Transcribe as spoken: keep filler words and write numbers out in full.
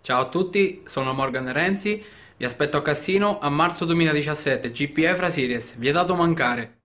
Ciao a tutti, sono Morgan Renzi, vi aspetto a Cassino a marzo duemiladiciassette, G P E Fra Series, vietato mancare.